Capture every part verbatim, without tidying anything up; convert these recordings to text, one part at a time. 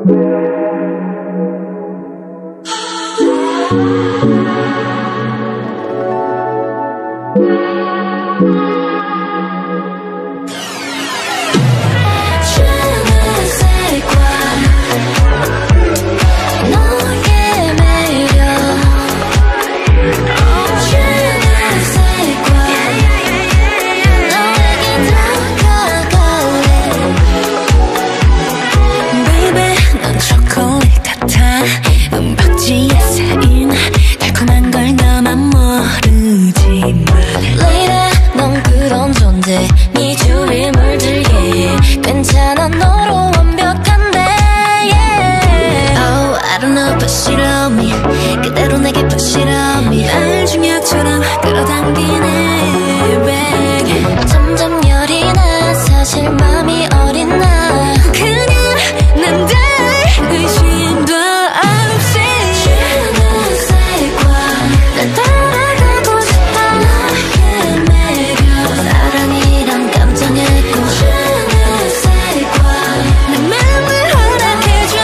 네 주위에 물들게 괜찮아 너로 완벽한데 yeah. Oh I don't know but she love me 그대로 내게 but she love me 날 중약처럼 끌어당기네 babe 점점 열이 나 사실 맘이 어린 나 그냥 난 달 의심도 없이 주는 Sais Quoi 날 따라가고 싶어 너의 매력 사랑이란 감정했고 주는 Sais Quoi 내 맘을 허락해줘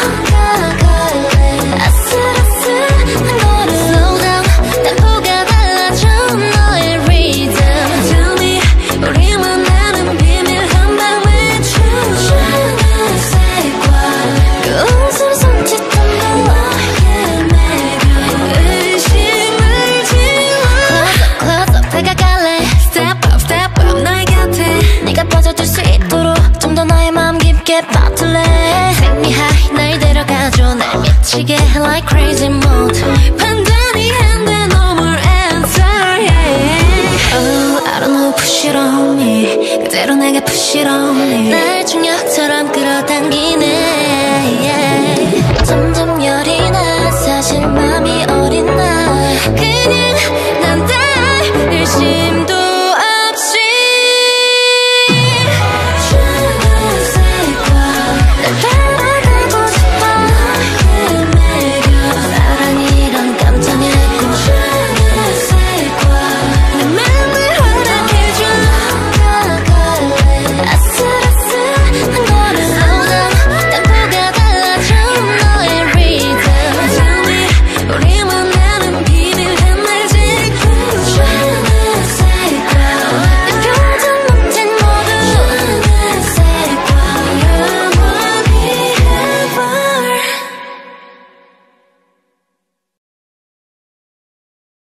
다가갈래 아슬아슬한 걸음 Slow down 템포가 달라져 너의 rhythm Tell me 우리만 나는 비밀 한방 외쳐 주는 Sais Quoi 그 웃음 손짓한 너의 매력 의심을 지워 Close up close up 다가갈래 Step up step up 너의 곁에 네가 빠져들 수 있도록 좀 더 나의 마음 깊게 빠질래 Take me high 날 데려가줘 날 미치게 해 like crazy mode 판단이 안 돼 no more answer yeah. Oh I don't know push it on me 그대로 내게 push it on me 날 중력처럼